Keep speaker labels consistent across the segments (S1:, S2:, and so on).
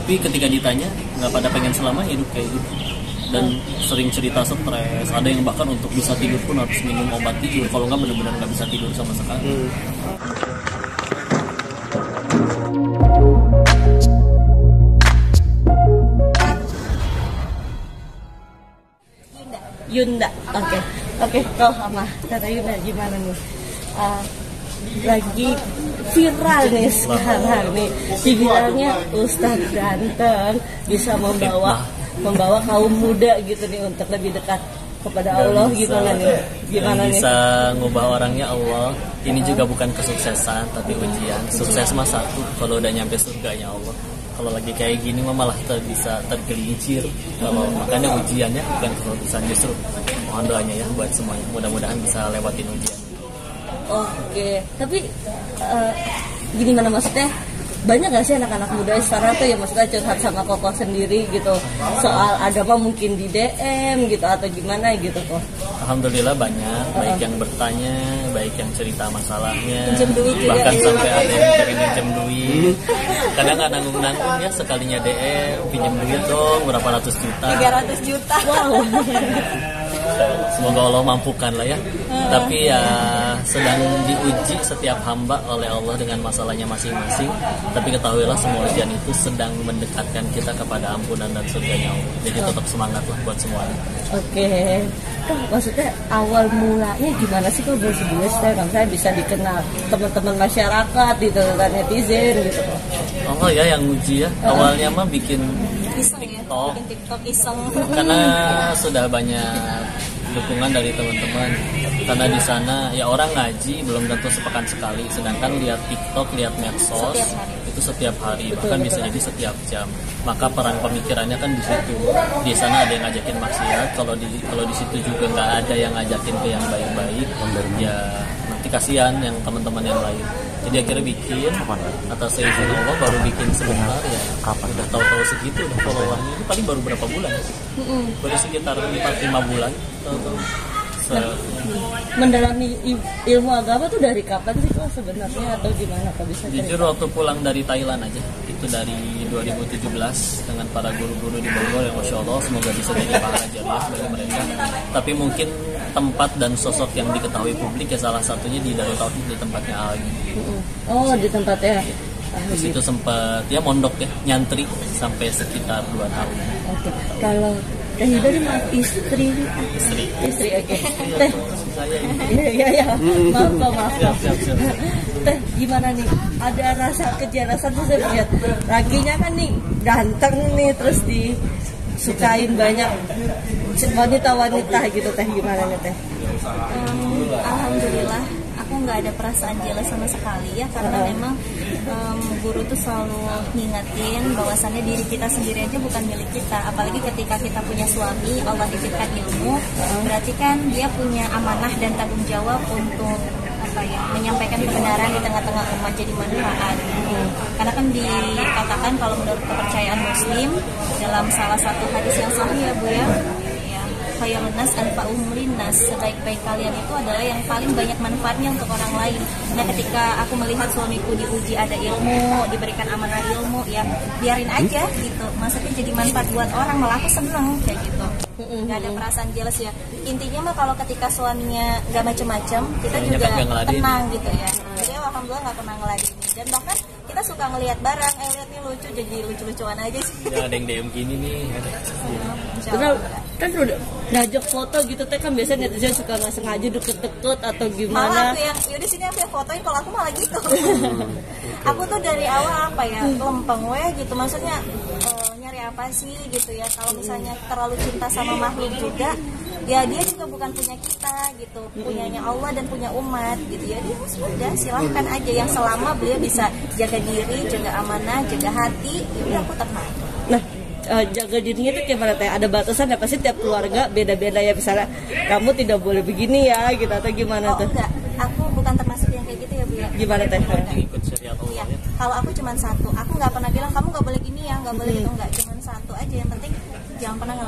S1: Tapi ketika ditanya nggak pada pengen selama hidup kayak gitu, dan sering cerita stres. Ada yang bahkan untuk bisa tidur pun harus minum obat tidur, kalau nggak benar-benar nggak bisa tidur sama sekali.
S2: Yunda, oke. Kalau sama Tata Yunda gimana nih? Lagi viral nih sekarang nih, dibilangnya Ustadz ganteng bisa membawa kaum muda gitu nih untuk lebih dekat kepada Allah. Gimana nih?
S1: Bisa ngubah orangnya Allah. Ini juga bukan kesuksesan tapi ujian. Sukses mah satu, kalau udah nyampe surganya Allah. Kalau lagi kayak gini mah malah bisa tergelincir. Kalau makanya ujiannya bukan kesuksesan, justru mohon doanya ya buat semuanya. Mudah-mudahan bisa lewatin ujian.
S2: Oke, tapi gimana maksudnya? Banyak gak sih anak-anak muda sekarang tuh ya maksudnya curhat sama kokoh sendiri gitu soal agama, mungkin di DM gitu atau gimana gitu kok?
S1: Alhamdulillah banyak, baik yang bertanya, baik yang cerita masalahnya,
S2: pinjam duit juga.
S1: Bahkan sampai ada yang pengen pinjam duit. Kadang nggak nanggung-nanggung ya, sekalinya DM pinjam duit dong berapa ratus juta.
S2: 300 juta. Wow.
S1: Semoga Allah mampukan lah ya. Tapi ya sedang diuji setiap hamba oleh Allah dengan masalahnya masing-masing. Tapi ketahuilah semua ujian itu sedang mendekatkan kita kepada ampunan dan surganya Allah. Jadi tetap semangat lah buat semuanya.
S2: Oke. Maksudnya awal mulanya gimana sih kok Bos kan saya bisa dikenal teman-teman masyarakat gitu dan netizen gitu.
S1: Allah ya yang uji ya. Awalnya mah bikin
S2: iseng ya, bikin TikTok iseng.
S1: Karena sudah banyak dukungan dari teman-teman. Karena di sana ya orang ngaji belum tentu sepekan sekali, sedangkan lihat TikTok, lihat medsos itu setiap hari, bahkan bisa jadi setiap jam. Maka perang pemikirannya kan di situ. Di sana ada yang ngajakin maksiat, kalau di situ juga nggak ada yang ngajakin ke yang baik-baik. Ya nanti kasihan yang teman-teman yang lain. Jadi akhirnya bikin atas izin Allah, baru bikin sebentar ya. Kapan? Udah tahu-tahu segitu udah followernya. Ini paling baru berapa bulan? Baru sekitar 4-5 bulan.
S2: Mendalami ilmu agama tuh dari kapan sih kok sebenarnya, atau gimana kok bisa cerita?
S1: Jujur waktu pulang dari Thailand aja, itu dari 2017 dengan para guru-guru di Bogor yang Masya Allah, semoga bisa jadi pahala jariah bagi mereka. Tapi mungkin tempat dan sosok yang diketahui publik ya salah satunya di Darut Tauhid, di tempatnya Algi.
S2: Oh, di tempatnya.
S1: Di situ sempat ya mondok ya, nyantri sampai sekitar 2 tahun.
S2: Oke. Kalau Teh Yuda ini istri, oke. Teh, iya. Maaf. Teh, gimana nih? Ada rasa kejelasan tuh saya lihat. Lakinya kan nih ganteng nih, terus disukain banyak wanita-wanita gitu. Teh, gimana nih Teh?
S3: Alhamdulillah, aku nggak ada perasaan jelas sama sekali ya, karena memang guru tuh selalu ngingetin bahwasannya diri kita sendiri aja bukan milik kita. Apalagi ketika kita punya suami, Allah titipkan ilmu, berarti kan dia punya amanah dan tanggung jawab untuk menyampaikan kebenaran di tengah-tengah umat, jadi manfaat. Karena kan dikatakan kalau menurut kepercayaan Muslim dalam salah satu hadis yang sahih ya Bu ya, khairun nas anfa'uhum linnas, sebaik-baik kalian itu adalah yang paling banyak manfaatnya untuk orang lain. Nah, ketika aku melihat suamiku diuji ada ilmu, diberikan amanah ilmu, ya biarin aja gitu. Maksudnya jadi manfaat buat orang, malah aku seneng kayak gitu. Nggak ada perasaan jelas ya. Intinya mah kalau ketika suaminya nggak macem-macem, kita juga tenang gitu ya. Jadi alhamdulillah nggak pernah ngeladeni. Dan bahkan kita suka ngelihat barang, lihat nih lucu, jadi lucu-lucuan aja sih.
S1: Ya ada yang DM gini nih.
S2: Kan udah ngajak foto gitu Teh, kan biasanya netizen suka nggak sengaja deket-deket atau gimana.
S3: Malah aku yang yaudah sini aku yang fotoin, kalau aku malah gitu. Aku tuh dari awal lempeng gitu, maksudnya nyari apa sih gitu ya. Kalau misalnya terlalu cinta sama makhluk juga, ya dia juga bukan punya kita gitu, punyanya Allah dan punya umat gitu ya. Dia sudah silahkan aja, yang selama beliau bisa jaga diri, jaga amanah, jaga hati, ya aku tenang.
S2: Nah, jaga dirinya itu gimana Teh? Ada batasan ya, pasti tiap keluarga beda-beda ya, misalnya kamu tidak boleh begini ya gitu, atau gimana tuh?
S3: Enggak, aku bukan termasuk yang kayak gitu ya Bu ya.
S2: Gimana Teh?
S1: Ikut syariat Allah ya.
S3: Kalau aku cuma satu, aku nggak pernah bilang kamu nggak boleh gini ya, nggak boleh gitu, nggak, cuma satu aja, yang penting jangan pernah ngelanggar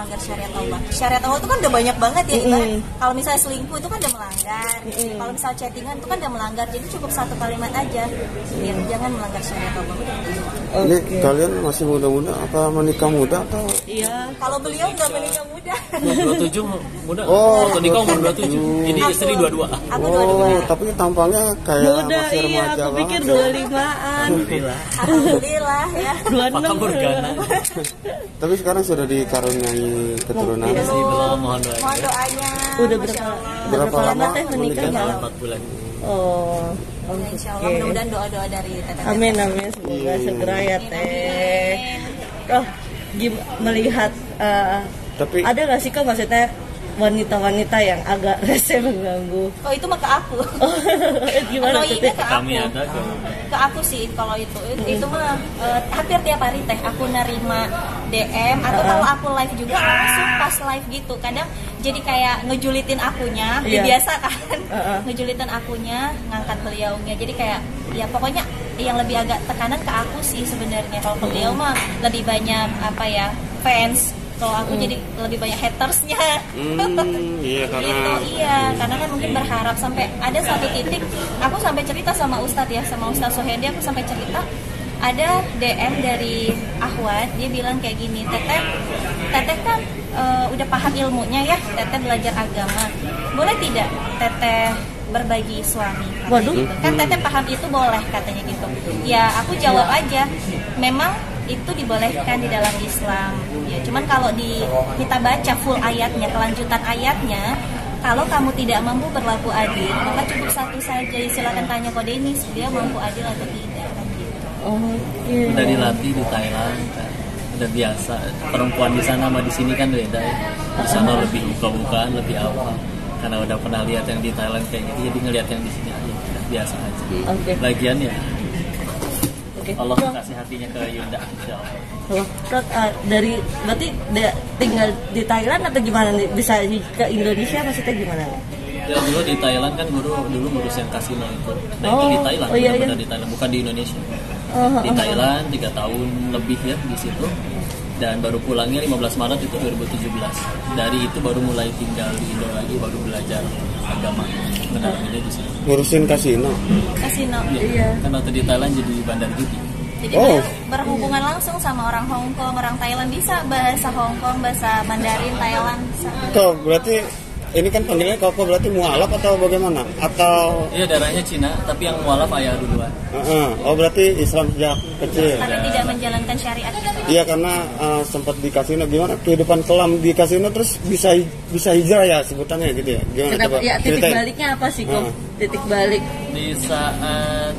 S3: melanggar syariat Allah. Syariat Allah itu kan udah banyak banget ya, ibarat kalau misalnya selingkuh itu kan udah melanggar, kalau misalnya chattingan itu kan udah melanggar, jadi cukup satu kalimat aja, biar jangan melanggar syariat Allah.
S4: Ini kalian masih muda-muda apa menikah muda atau?
S2: Iya.
S3: Kalau beliau nggak menikah muda.
S1: 27 muda.
S4: Oh,
S1: waktu nikah umur 27. Ini istri 22.
S3: Aku 22.
S4: Tapi tampangnya kayak
S2: Muda,
S4: masih
S2: iya,
S4: remaja
S2: aku pikir
S4: banget.
S2: 25-an.
S3: Alhamdulillah ya.
S1: 26 Morgana.
S4: Tapi sekarang sudah dikaruniai keturunan.
S2: Iya.
S1: Belum, mohon doa.
S3: Mohon doanya.
S2: Udah
S3: Masya Allah.
S4: Berapa lama
S2: teh menikahnya?
S1: 4 bulan.
S2: Oh.
S3: Ya, insya Allah mudah-mudahan doa-doa dari Teteh.
S2: Amin amin, semoga segera ya teh. Oh, melihat
S4: Tapi
S2: ada nggak sih kok maksudnya wanita-wanita yang agak rese mengganggu?
S3: Oh itu mah ke aku.
S2: Oh, gimana tuh teh?
S3: Annoyingnya ke
S1: Kami
S3: aku.
S1: ada ke
S3: Ke aku sih kalau itu mah hampir tiap hari teh aku nerima DM atau kalau aku live juga langsung pas live gitu. Kadang jadi kayak ngejulitin akunya,
S2: Iya.
S3: biasa kan, ngejulitin akunya, ngangkat beliaunya. Jadi kayak ya pokoknya yang lebih agak tekanan ke aku sih sebenarnya. Kalau ke beliau mah lebih banyak apa ya fans. Kalau aku jadi lebih banyak hatersnya.
S4: iya karena
S3: Gitu, iya, karena kan mungkin berharap sampai ada satu titik aku sampai cerita sama Ustadz ya, sama Ustadz Sohedi, aku sampai cerita ada DM dari Ahwat, dia bilang kayak gini, Teteh kan udah paham ilmunya ya, Teteh belajar agama, boleh tidak Teteh berbagi suami?
S2: Waduh.
S3: Gitu. Kan Teteh paham itu boleh katanya gitu. Ya aku jawab aja, memang itu dibolehkan di dalam Islam. Ya, cuman kalau kita baca full ayatnya, kelanjutan ayatnya, kalau kamu tidak mampu berlaku adil, maka cukup satu saja. Silakan tanya Ko Denis, dia mampu adil atau tidak kan gitu.
S2: Oke.
S1: udah dilatih di Thailand kan. Udah biasa. Perempuan di sana sama di sini kan beda ya. Di sana lebih buka-bukaan, lebih apa. Karena udah pernah lihat yang di Thailand kayak gitu, jadi ngelihat yang di sini aja biasa aja.
S2: Oke.
S1: Lagian ya
S2: Oke.
S1: Allah kasih hatinya ke Yunda, insyaallah.
S2: Oh, dari berarti tinggal di Thailand atau gimana nih? Bisa ke Indonesia maksudnya gimana nih?
S1: Ya dulu di Thailand kan dulu ngurus yang kasino itu. Nah itu
S2: Oh,
S1: di Thailand,
S2: oh iya,
S1: benar-benar
S2: iya.
S1: di Thailand, bukan di Indonesia.
S2: Oh,
S1: Di Thailand 3 tahun lebih ya di situ. Dan baru pulangnya 15 Maret itu 2017. Dari itu baru mulai tinggal di Indo lagi, baru belajar agama. Benar ini di sini.
S4: ngurusin kasino.
S3: Kasino.
S2: Iya.
S1: Kan waktu di Thailand jadi bandar judi.
S3: Jadi
S4: Oh.
S3: beliau berhubungan langsung sama orang Hong Kong, orang Thailand, bisa bahasa Hong Kong, bahasa Mandarin Thailand. Bisa.
S4: Kok berarti ini kan panggilnya Koko berarti mualaf atau bagaimana? Atau
S1: Iya darahnya Cina, tapi yang mualaf ayah duluan.
S4: oh berarti Islam sejak kecil.
S3: Tapi tidak menjalankan syariat gitu.
S4: Iya karena sempat di kasino, gimana kehidupan kelam di kasino terus bisa hijrah ya sebutannya gitu ya. Gimana
S2: Kenapa?
S4: coba?
S2: Ya titik
S4: ceritain.
S2: baliknya apa sih kok?
S4: Ah.
S2: Titik balik.
S1: Di saat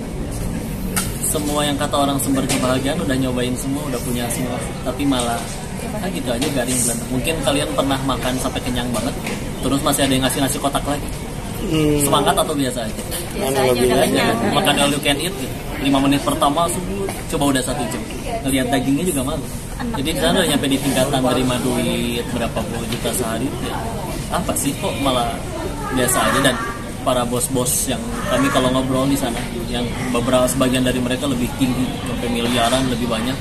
S1: semua yang kata orang sumber kebahagiaan udah nyobain semua, udah punya semua, tapi malah gitu aja garing belanda. Mungkin kalian pernah makan sampai kenyang banget, terus masih ada yang ngasih kotak lagi. Semangat atau biasa aja?
S3: Biasa
S4: Mana
S3: aja
S4: lebih
S3: udah
S4: aja.
S3: kenyang.
S1: Makan all you can eat gitu. 5 menit pertama subuh, coba udah 1 jam. Ngelihat dagingnya juga malu. Jadi di sana udah nyampe di tingkatan terima duit berapa puluh juta sehari. Ya, apa sih kok malah biasa aja. Dan para bos-bos yang kami kalau ngobrol di sana, yang beberapa sebagian dari mereka lebih tinggi, sampai miliaran lebih banyak.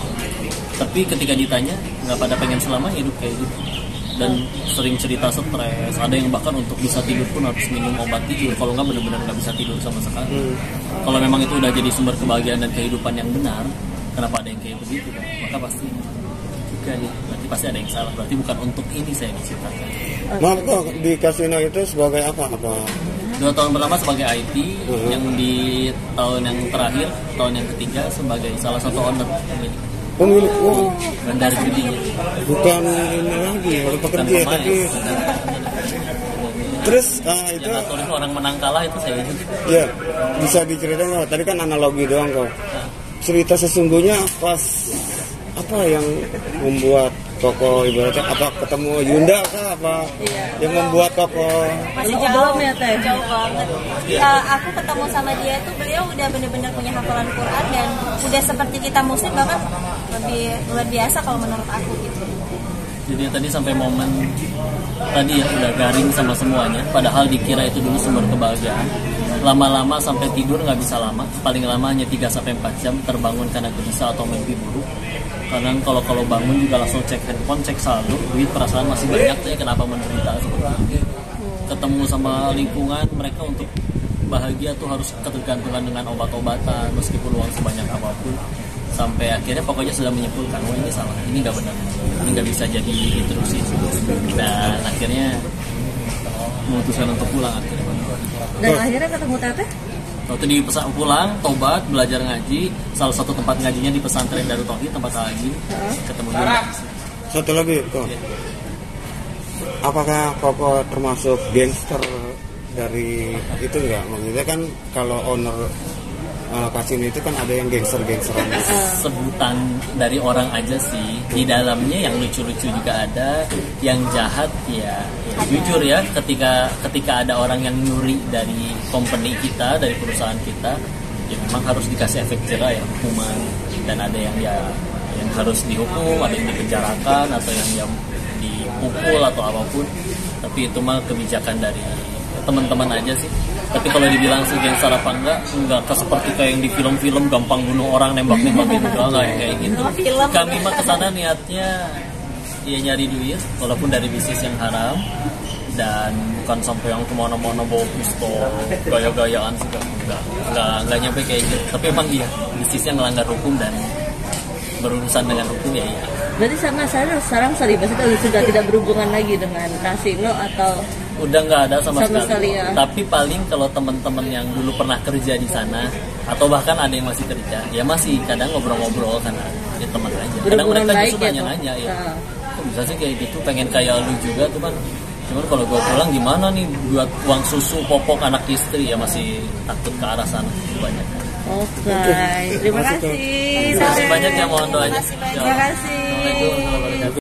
S1: Tapi ketika ditanya nggak pada pengen selamanya hidup kayak gitu. Dan sering cerita stres, ada yang bahkan untuk bisa tidur pun harus minum obat tidur, kalau nggak benar-benar nggak bisa tidur sama sekali. Kalau memang itu udah jadi sumber kebahagiaan dan kehidupan yang benar, kenapa ada yang kayak begitu kan? Maka pasti juga nih, berarti pasti ada yang salah, berarti bukan untuk ini saya diciptakan.
S4: Maaf kok di kasino itu sebagai apa?
S1: 2 tahun pertama sebagai IT, yang di tahun yang terakhir, tahun yang ketiga sebagai salah satu owner
S4: Pemilik
S1: bandar judi.
S4: bukan ini lagi orang
S1: Bukan
S4: pekerja
S1: pemain.
S4: tapi terus itu
S1: Yang ngatur itu orang menang kalah itu saya juga.
S4: ya bisa diceritain nggak? Tadi kan analogi doang kok. Cerita sesungguhnya pas apa yang membuat Koko ibaratnya apa ketemu Yunda kah apa yang membuat Koko
S3: Masih
S2: Belum
S3: jauh
S2: ya, Teh?
S3: jauh banget. Aku ketemu sama dia tuh beliau udah bener-bener punya hafalan Quran dan udah seperti kita muslim, bahkan lebih luar biasa kalau menurut aku gitu.
S1: Jadi tadi sampai momen tadi ya udah garing sama semuanya, padahal dikira itu dulu sumber kebahagiaan. Lama-lama sampai tidur nggak bisa lama, paling lama hanya 3-4 jam terbangun karena gelisah atau mimpi buruk. Kadang kalau bangun juga langsung cek handphone, cek saldo, duit, perasaan masih banyak tuh ya, kenapa menderita seperti itu. Ketemu sama lingkungan, mereka untuk bahagia tuh harus ketergantungan dengan obat-obatan meskipun uang sebanyak apapun, sampai akhirnya pokoknya sudah menyimpulkan, oh ini salah, ini nggak benar, ini nggak bisa jadi diterusin, dan akhirnya memutuskan untuk pulang akhirnya.
S2: Dan akhirnya ketemu teteh?
S1: Waktu di pulang, tobat, belajar ngaji, salah satu tempat ngajinya di pesantren Darut Tauhid, tempat lagi ketemu juga.
S4: Satu lagi kok, apakah Koko termasuk gangster dari itu enggak? Maksudnya kan kalau owner kasino itu kan ada yang gangster-gangsteran.
S1: Sebutan dari orang aja sih, di dalamnya yang lucu-lucu juga ada, yang jahat ya jujur ya, ketika ada orang yang nyuri dari company kita, dari perusahaan kita, ya memang harus dikasih efek jerah ya, hukuman, dan ada yang harus dihukum, ada yang dipenjarakan, atau yang dipukul atau apapun. Tapi itu mah kebijakan dari teman-teman aja sih. Tapi kalau dibilang gangster apa enggak seperti kayak yang di film-film gampang bunuh orang, nembak-nembak gitu, enggak kayak gitu. Kami mah kesana niatnya ya nyari duit, walaupun dari bisnis yang haram, dan bukan sampai yang kemana-mana bawa pistol, gaya-gayaan sih enggak nyampe kayak gitu. Tapi emang iya, bisnisnya ngelanggar hukum dan berurusan dengan hukum ya iya.
S2: Berarti sama saya sekarang sudah tidak berhubungan lagi dengan kasino atau
S1: udah nggak ada sama sekali
S2: ya.
S1: Tapi paling kalau teman-teman yang dulu pernah kerja di sana atau bahkan ada yang masih kerja, ya masih kadang ngobrol-ngobrol karena ya teman aja. Kadang mereka justru nanya-nanya ya, kok bisa sih kayak gitu, pengen kayak lu juga tuh kan. Cuman kalau gue pulang gimana nih buat uang susu popok anak istri, ya masih takut ke arah sana banyak.
S2: Oke, terima kasih.
S1: Terima kasih banyak ya, mohon doanya.
S2: Terima kasih.
S1: Assalamualaikum warahmatullahi wabarakatuh.